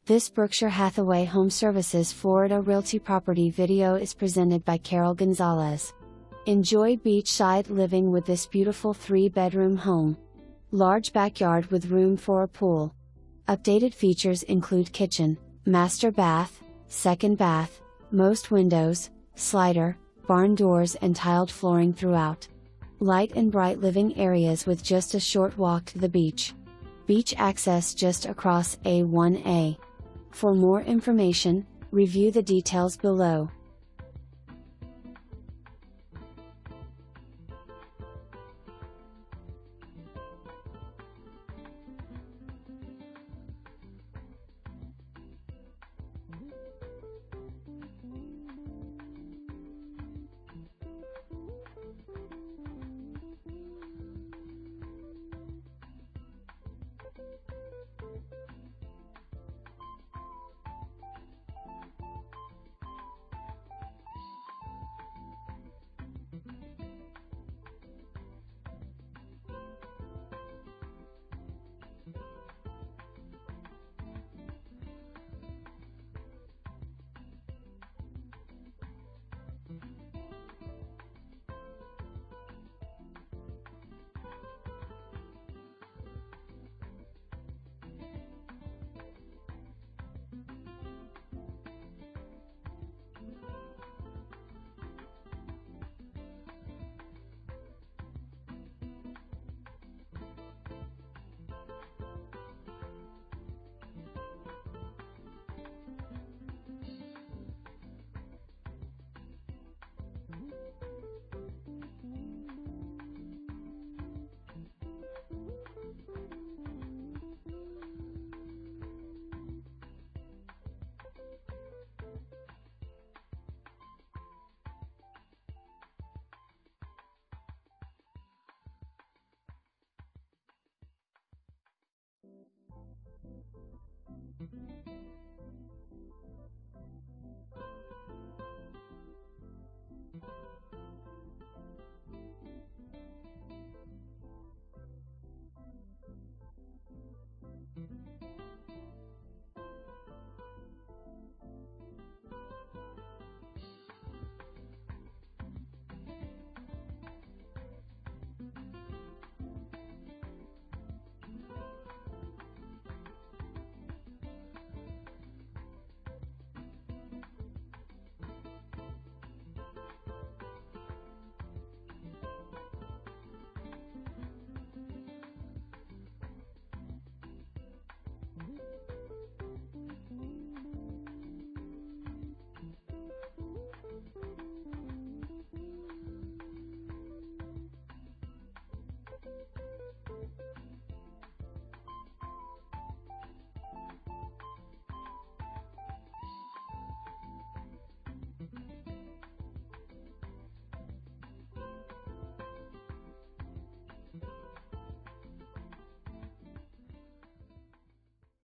This Berkshire Hathaway Home Services Florida Realty property video is presented by Carol Gonzalez. Enjoy beachside living with this beautiful 3-bedroom home. Large backyard with room for a pool. Updated features include kitchen, master bath, second bath, most windows, slider, barn doors and tiled flooring throughout. Light and bright living areas with just a short walk to the beach. Beach access just across A1A. For more information, review the details below.